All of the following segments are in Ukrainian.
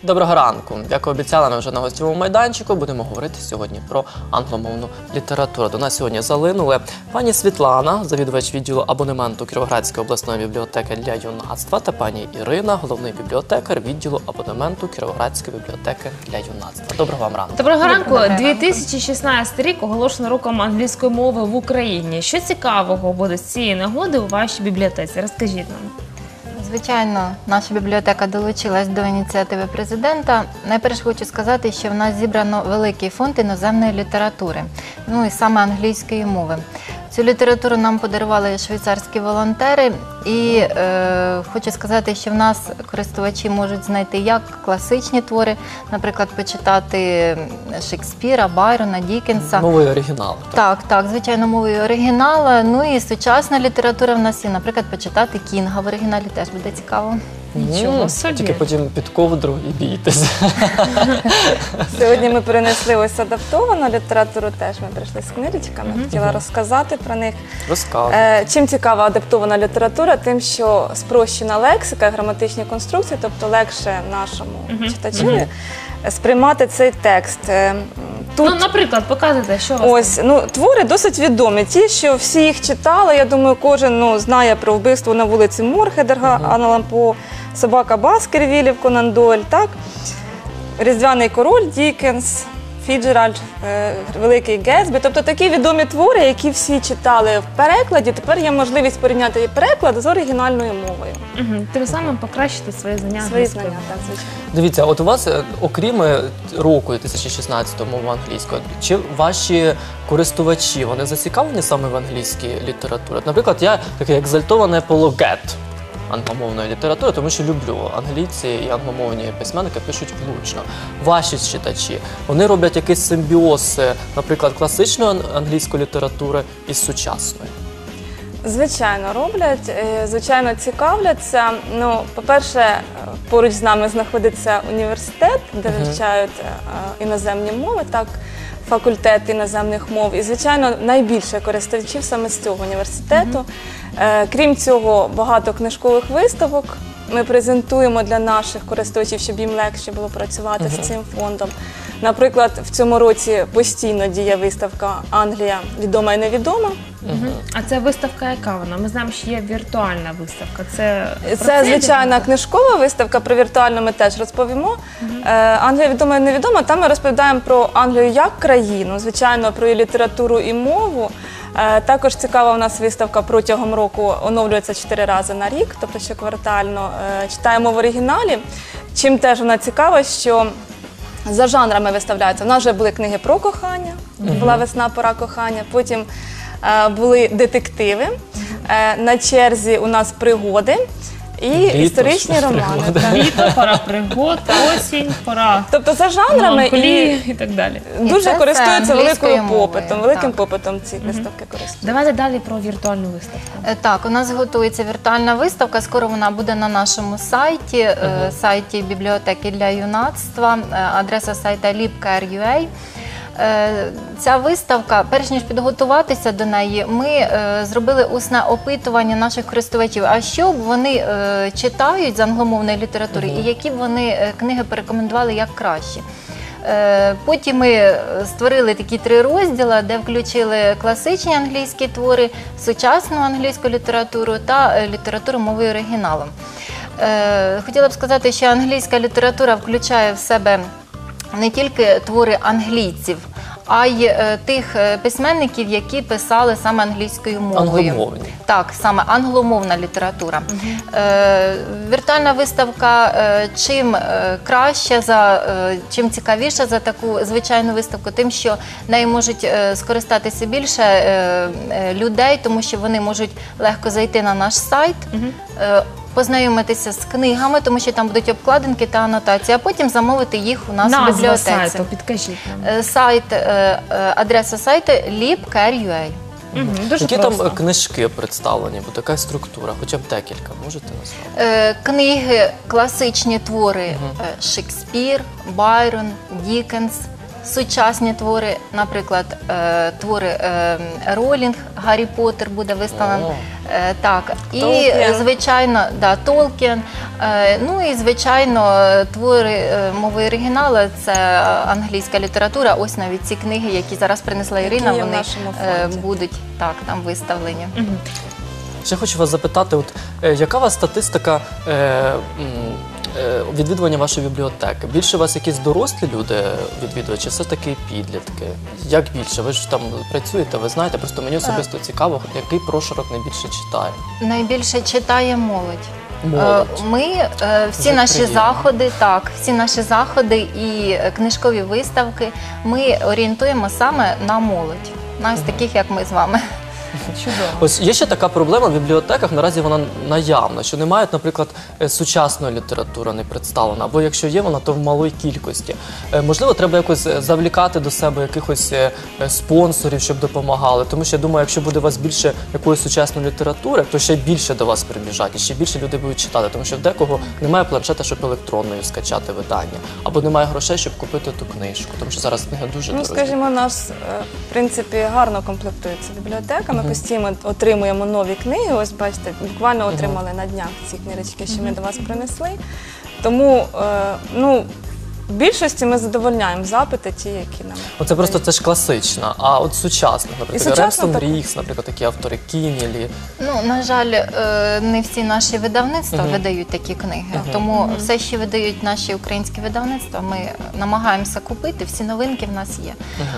Доброго ранку. Як і обіцяла, ми вже на гостєвому майданчику будемо говорити сьогодні про англомовну літературу. До нас сьогодні залинули пані Світлана, завідувач відділу абонементу Кіровоградської обласної бібліотеки для юнацтва, та пані Ірина, головний бібліотекар відділу абонементу Кіровоградської бібліотеки для юнацтва. Доброго вам ранку. Доброго ранку. 2016 рік оголошено роком англійської мови в Україні. Що цікавого буде з цієї нагоди у вашій бібліотеці? Розкажіть нам. Звичайно, наша бібліотека долучилась до ініціативи президента. Найперше хочу сказати, що в нас зібрано великий фонд іноземної літератури, ну і саме англійської мови. Цю літературу нам подарували швейцарські волонтери, і хочу сказати, що в нас користувачі можуть знайти як класичні твори, наприклад, почитати Шекспіра, Байрона, Діккенса. Мовою оригіналу. Так, звичайно, мовою оригіналу. Ну і сучасна література в нас є, наприклад, почитати Кінга в оригіналі теж буде цікаво. Нічого собі. Тільки потім під ковдру і бійтеся. Сьогодні ми перенесли ось адаптовану літературу, теж ми прийшли з книжечками, хотіла розказати про них. Розказуйте. Чим цікава адаптована література? Тим, що спрощена лексика, граматичні конструкції, тобто легше нашому читачеві сприймати цей текст. Тут... Ну, наприклад, показуйте, що у вас ось, твори досить відомі. Ті, що всі їх читали, я думаю, кожен знає про вбивство на вулиці Мор Едгара Аллана По, Собака Баскервілів Конан Дойль, так? Різдвяний король Діккенс, Фіджеральд, Великий Гетсбі. Тобто такі відомі твори, які всі читали в перекладі, тепер є можливість порівняти переклад з оригінальною мовою. Тим самим покращити свої знання. Свої знання, так, звичайно. Дивіться, от у вас, окрім року 2016 мови англійської, чи ваші користувачі, вони зацікавлені саме в англійській літературі? Наприклад, я такий екзальтований апологет англомовної літератури, тому що люблю англійці і англомовні письменники пишуть влучно. Ваші читачі, вони роблять якийсь симбіоз, наприклад, класичної англійської літератури із сучасною? Звичайно, роблять, звичайно, цікавляться. По-перше, поруч з нами знаходиться університет, де вивчають іноземні мови, так, факультет іноземних мов. І, звичайно, найбільше користувачів саме з цього університету. Крім цього, багато книжкових виставок ми презентуємо для наших користувачів, щоб їм легше було працювати з цим фондом. Наприклад, в цьому році постійно діє виставка «Англія. Відома і невідома». А це виставка яка вона? Ми знаємо, що є віртуальна виставка. Це звичайна книжкова виставка, про віртуальну ми теж розповімо. «Англія. Відома і невідома». Там ми розповідаємо про Англію як країну, звичайно, про її літературу і мову. Також цікава у нас виставка протягом року, оновлюється 4 рази на рік, тобто щоквартально. Читаємо в оригіналі. Чим теж вона цікава, що за жанрами виставляються. У нас вже були книги про кохання, була «Весна. Пора кохання», потім були детективи, на черзі у нас пригоди і історичні романи. Літо, пора пригод, осінь, пора тобто за жанрами і так далі. Дуже користуються великим мовою. попитом ці виставки користуються. Давайте далі про віртуальну виставку. Так, у нас готується віртуальна виставка, скоро вона буде на нашому сайті, сайті бібліотеки для юнацтва, адреса сайту libcare.ua. Ця виставка, перш ніж підготуватися до неї, ми зробили усне опитування наших користувачів, а що б вони читають з англомовної літератури і які б вони книги порекомендували як кращі. Потім ми створили такі 3 розділи, де включили класичні англійські твори, сучасну англійську літературу та літературу мовою оригіналу. Хотіла б сказати, що англійська література включає в себе не тільки твори англійців, а й тих письменників, які писали саме англійською мовою. Англомовні. Так, саме англомовна література. Віртуальна виставка чим краща, чим цікавіша за таку звичайну виставку, тим, що нею можуть скористатися більше людей, тому що вони можуть легко зайти на наш сайт, познайомитися з книгами, тому що там будуть обкладинки та анотації, а потім замовити їх у нас в бібліотеці. Назва сайту, підкажіть нам. Адреса сайту libcare.ua. Які там книжки представлені, бо така структура, хоча б декілька, можете назвати? Книги, класичні твори Шекспір, Байрон, Діккенс, сучасні твори, наприклад, твори Ролінг, Гаррі Поттер буде виставлено. О. Так, і Толкін. звичайно, да, Толкін. Ну і звичайно, твори мови оригіналу це англійська література. Ось навіть ці книги, які зараз принесла Ірина, є в вони нашому фонді. будуть так там виставлені. Ще хочу вас запитати, от яка у вас статистика відвідування вашої бібліотеки? Більше у вас якісь дорослі люди відвідують, чи все таки підлітки? Як більше? Ви ж там працюєте, ви знаєте, просто мені особисто цікаво, який прошарок найбільше читає? Найбільше читає молодь. Молодь. Ми всі Дуже наші приємно. заходи, так, всі наші заходи і книжкові виставки ми орієнтуємо саме на молодь, на ось таких, як ми з вами. Чудово. Ось є ще така проблема в бібліотеках, наразі вона наявна, що не мають, наприклад, сучасної літератури не представлена, або якщо є вона, то в малій кількості. Можливо, треба якось завлікати до себе якихось спонсорів, щоб допомагали, тому що я думаю, якщо буде у вас більше якоїсь сучасної літератури, то ще більше до вас прибіжать, і ще більше людей будуть читати, тому що в декого немає планшета, щоб електронною скачати видання, або немає грошей, щоб купити ту книжку, тому що зараз книга дуже Ну, дорога. скажімо, нас, в принципі, гарно комплектується бібліотека. Ми постійно отримуємо нові книги. Ось, бачите, буквально отримали на днях ці книжечки, що ми до вас принесли. Тому, ну, в більшості ми задовольняємо запити ті, які нам. Оце просто це ж класична, а от сучасних, наприклад, сучасна Репсон так. Ріхс, наприклад, такі автори Кінілі. Ну, на жаль, не всі наші видавництва видають такі книги, тому все, що видають наші українські видавництва, ми намагаємося купити, всі новинки в нас є.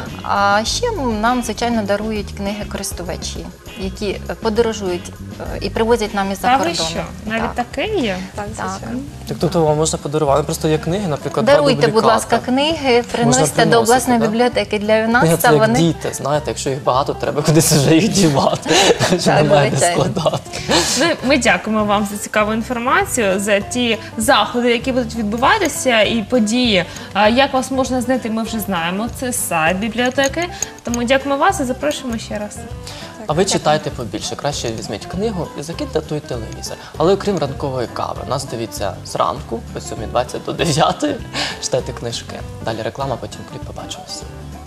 А ще нам, звичайно, дарують книги користувачі, які подорожують і привозять нам із-за А кордону. ви що? Навіть Так. таке є? Так, звичайно. Так, тобто вам можна подарувати. Просто є книги, наприклад, два Даруйте, будь дублікати. ласка, книги, приносите приносити, до обласної да? бібліотеки для Книга юнацтва. це як Вони діти, знаєте, якщо їх багато, треба кудись вже їх дівати, що Так, немає де звичайно. складати. Ми дякуємо вам за цікаву інформацію, за ті заходи, які будуть відбуватися, і події. Як вас можна знайти, ми вже знаємо. Це сайт бібліотеки. Тому дякуємо вас і запрошуємо ще раз. А ви читайте побільше, краще візьміть книгу і закиньте той телевізор. Але окрім ранкової кави, нас дивіться зранку, о 7:20 до 9, читайте книжки. Далі реклама, потім кліп, побачимося.